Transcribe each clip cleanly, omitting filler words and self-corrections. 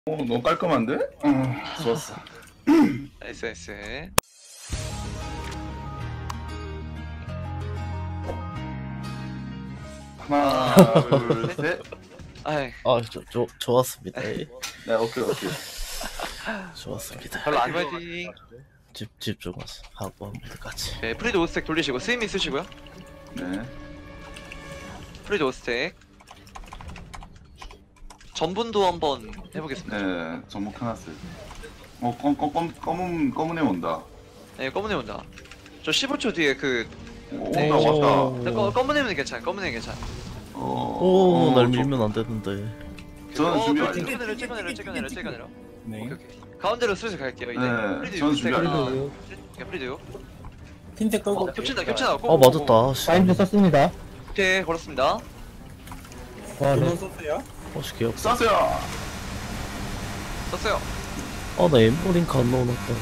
너무 깔끔한데? 좋았어. 나이스 나이스. 하나, 둘, 셋. 아이 좋았습니다. 예. 네, 오케이. 좋았습니다. 별로 안 파이팅. 집중해서 하고 한 번까지. 네, 프리드 5스택 돌리시고 스위밍 쓰시고요. 네. 프리드 5스택. 전분도 한번 해보겠습니다. 네, 전목 해놨어요. 검은 애 온다. 네, 검은 애 온다. 저 15초 뒤에 그 온다, 네, 왔다. 검은 애는 괜찮아. 검은 애는 괜찮아. 날 밀면 안 되는데. 저는 준비 완료. 찍어내려. 네. 오케이. 가운데로 슬슬 갈게요. 이제 네, 프리드 저는 6스택 준비 완료. 하나. 프리드요. 프리드요. 흰색 떨고 겹친다. 맞았다. 씨. 사인도 썼습니다. 오케이, 걸었습니다. 와, 네. 썼어요? 기억. 쐈어요. 썼어요. 나 엠버링크 안 넣어놨다.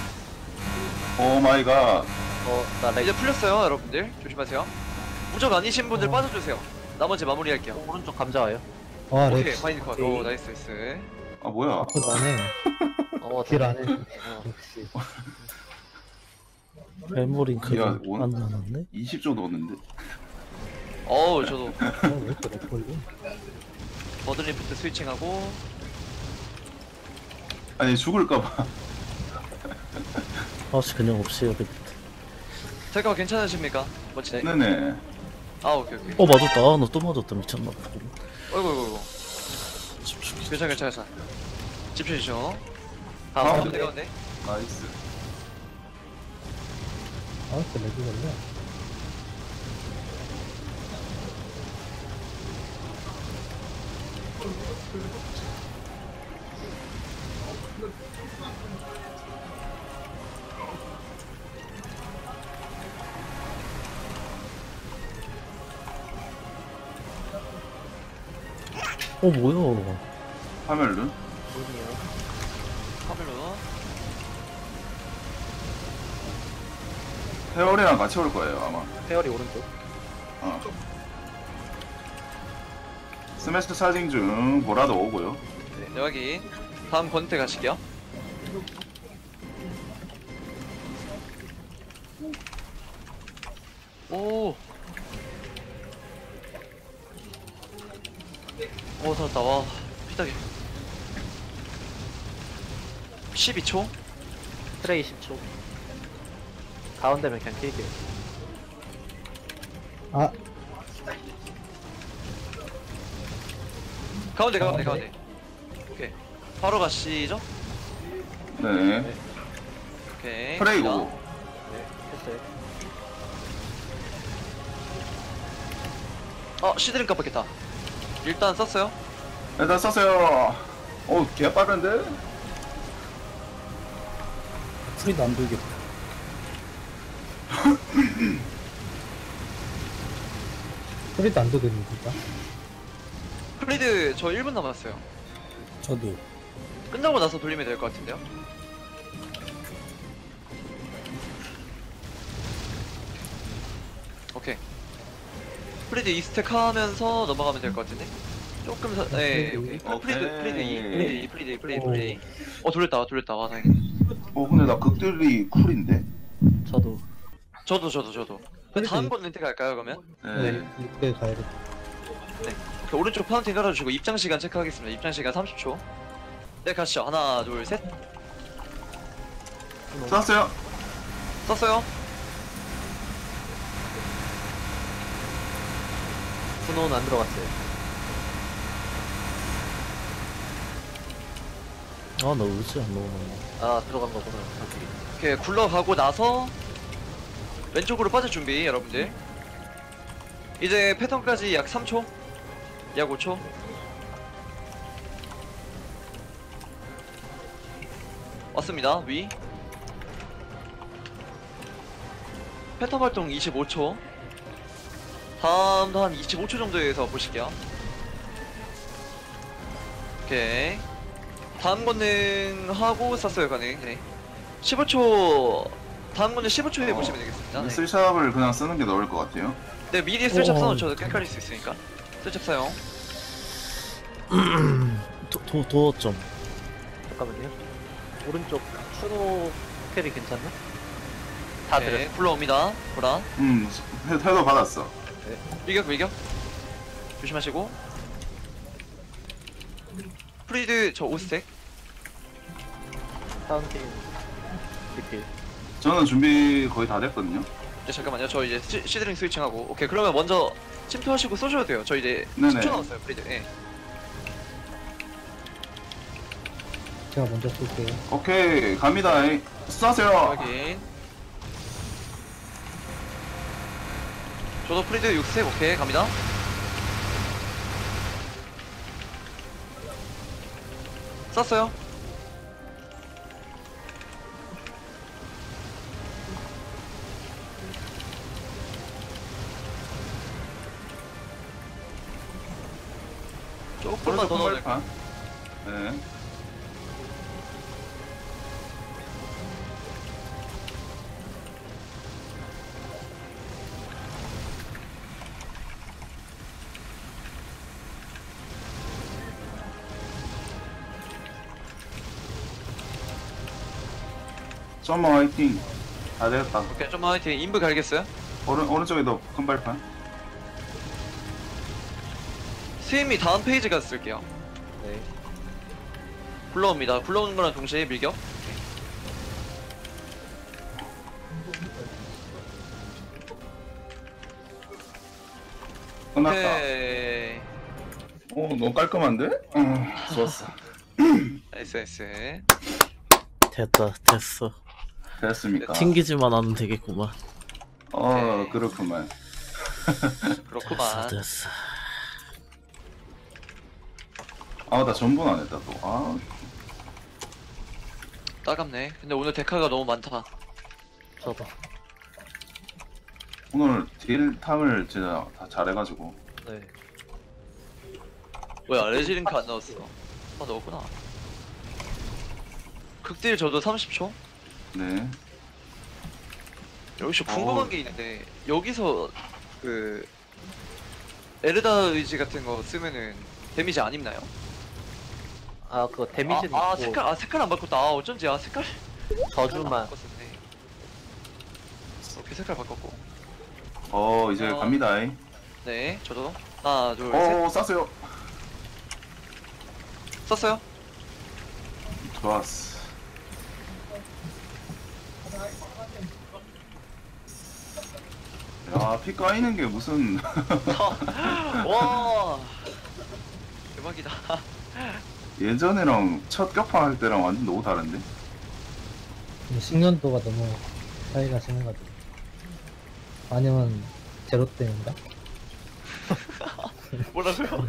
오 마이 갓. 이제 풀렸어요, 여러분들. 조심하세요. 무적 아니신 분들 빠져주세요. 나머지 마무리할게요. 오른쪽 감자 와요. 와, 오케이, 렉. 파인 컷. 오, 나이스. 아 뭐야? 나네. 딜 안 해. 역시. 엠버링크를 야, 안 넣어놨네. 20조 넣었는데. 어우, 저도 왜 이렇게 렉 걸려? 버든리프트 스위칭하고. 아니 죽을까봐. 그냥 없이 해야겠다. 잠깐 괜찮으십니까? 멋지네. 네네. 아, 오케이. 맞았다. 나 또 맞았다. 미쳤나 봐. 어이구. 괜찮아. 집중해주죠. 가운데. 가운데. 나이스. 아, 이렇게 렉이 걸려? 뭐야. 파멸룬. 카멜로. 페어리랑 같이 올 거예요 아마. 페어리 오른쪽. 스매시 차징 중 뭐라도 오고요. 네, 여기. 다음 권태 가실게요. 오. 살았다. 와, 피딱이. 12초? 트레이 10초. 가운데면 그냥 킬게요. 아, 가운데. 오케이. 바로 가시죠? 네. 오케이. 프레이고. 했어요. 시드링 깜빡했다. 일단 썼어요. 일단 썼어요. 개 빠른데? 프리도 안 돌겠다. 프리도 안 돌겠네, 진짜. 프리드 저 1분 남았어요. 저도. 끝나고 나서 돌리면 될 것 같은데요? 오케이. 프리드 2스택 하면서 넘어가면 될 것 같은데? 조금 네, 오케이. 프리드 2. 돌렸다. 와, 다행이다. 근데 나 극딜이 쿨인데? 저도. 저도. 다음 건 렌트 갈까요, 그러면? 네. 이때 가야겠다. 그 오른쪽 파운틴 깔아주시고 입장 시간 체크하겠습니다. 입장 시간 30초. 네, 가시죠. 하나, 둘, 셋. 썼어요. 썼어요. 분호는 안 들어갔어요. 나 의지 안 넣어놨네. 들어간 거구나. 이렇게 굴러가고 나서 왼쪽으로 빠질 준비, 여러분들. 이제 패턴까지 약 3초? 약 5초? 왔습니다. 위. 패턴 활동 25초. 다음도 한 25초 정도에서 보실게요. 오케이. 다음 권능 하고 쐈어요, 가능. 네. 15초. 다음 권능 15초에 보시면 되겠습니다. 네. 슬샵을 그냥 쓰는 게 나을 것 같아요. 네, 미리 슬쩍 써놓죠. 헷갈릴 수 있으니까. 슬쩍 사용. 도어점. 잠깐만요. 오른쪽 추노 캐리 괜찮나? 다 네, 들었어. 굴러옵니다. 보라. 태도 받았어. 밀격. 조심하시고. 프리드 저 5스택. 파운틴 리필. 저는 준비 거의 다 됐거든요. 네, 잠깐만요. 저 이제 시드링 스위칭하고. 오케이, 그러면 먼저 침투하시고 쏘셔도 돼요. 저 이제 네네. 10초 남았어요, 프리드. 예. 제가 먼저 쏠게요. 오케이, 갑니다. 쏴세요. 확인. 저도 프리드 6스택. 오케이, 갑니다. 쐈어요. 조금만 더 넣어야 될까? 네. 점머 화이팅. 다 됐다. 오케이, 좀만 화이팅. 인브 갈겠어요? 오른쪽에도 큰 발판. 스윗미 다음 페이지가 쓸게요. 네. 굴러옵니다. 굴러오는 거랑 동시에 밀격. 끝났다. 오케이. 오, 너무 깔끔한데? 좋았어. 나이스. 됐어. 됐습니까? 튕기지만 않으면 되겠구만. 오케이. 그렇구만. 그렇구만. 됐어. 나 전분 안 했다, 또. 따갑네. 근데 오늘 데카가 너무 많다. 저도. 오늘 딜탐을 진짜 다 잘해가지고. 네. 뭐야, 레지링크 안 넣었어. 넣었구나. 극딜 저도 30초? 네. 여기서 궁금한 게 있는데, 여기서 그 에르다 의지 같은 거 쓰면은 데미지 안 입나요? 아 그거 데미지는 있고 색깔 안 바꿨다. 어쩐지 색깔 저주만. 바꿨었네. 오케이, 색깔 바꿨고. 이제 어. 갑니다. 네, 저도 하나, 둘, 셋. 쐈어요. 썼어요? 좋았어. 야, 피 까이는 게 무슨. 와, 대박이다. 예전이랑 첫 격파 할 때랑 완전 너무 다른데? 숙련도가 너무 차이가 심해가지고. 아니면 제로 때인가? 뭐라고요?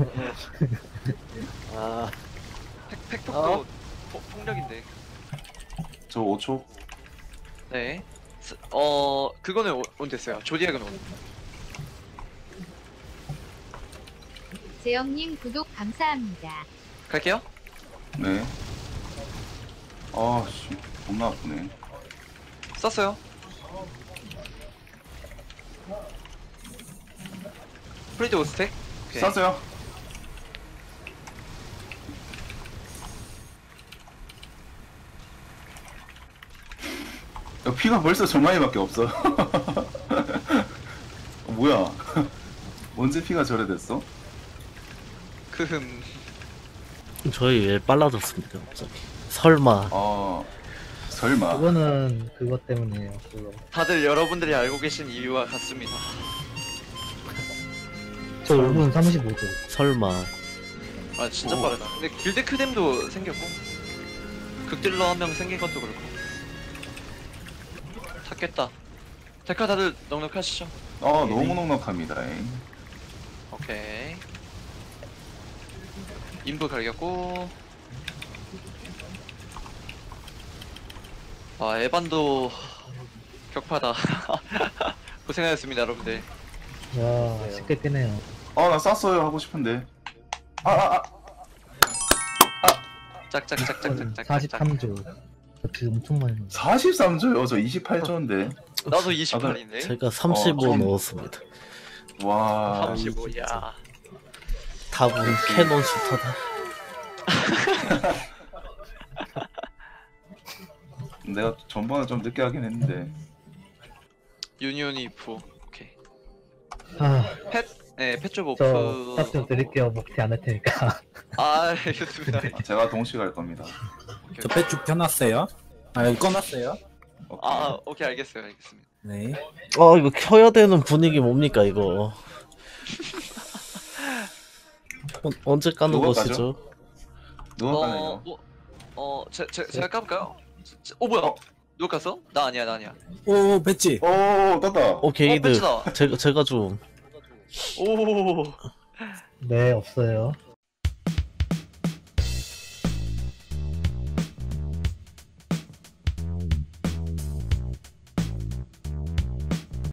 아 팩폭도 폭력인데. 저 5초. 네. 그거는 온 됐어요. 조디악은 온. 재영님 구독 감사합니다. 갈게요. 네. 씨, 겁나 아프네. 썼어요. 프리드 5스택. 오케이. 쐈어요. 야, 피가 벌써 저 많이밖에 없어. 뭐야? 언제 피가 저래 됐어? 저희 왜 빨라졌습니까 갑자기? 설마. 설마. 그거는 그것 때문이에요. 그거. 다들 여러분들이 알고 계신 이유와 같습니다. 저 5분 35초. 설마. 아, 진짜 오. 빠르다. 근데 길드 크뎀도 생겼고, 극딜러 한 명 생긴 것도 그렇고. 탔겠다. 데카 다들 넉넉하시죠? 너무 넉넉합니다. 오케이. 인부 갈겼고. 에반도 격파다. 고생하셨습니다, 여러분들. 야, 쉽게 깨네요. 나 쐈어요 하고 싶은데. 짝짝짝짝짝짝. 43조. 저 엄청 많이 넣었어. 43조요? 저 28조인데. 나도 28인데. 제가 35 좀- 넣었습니다. 와. 35야. 답은 캐논 슈터다. 내가 전번에 좀 늦게 하긴 했는데. 유니온 이프. 오케이. 아, 네, 펫조 저 버프. 딱 좀 드릴게요. 먹지 않을 테니까. 아, 알겠습니다. 제가 동시 갈 겁니다. 저 배쭉 켜놨어요. 아 여기 꺼놨어요. 오케이. 아, 오케이, 알겠어요. 알겠습니다. 네. 이거 켜야 되는 분위기 뭡니까 이거? 언제 까는 누가 것이죠? 누가 까네요? 제가 까볼까요? 뭐야? 어? 누가 깠어? 나 아니야, 나 아니야. 오 배지. 오 떴다. 게이드 뺏지다. 제가 좀 오. 네, 없어요.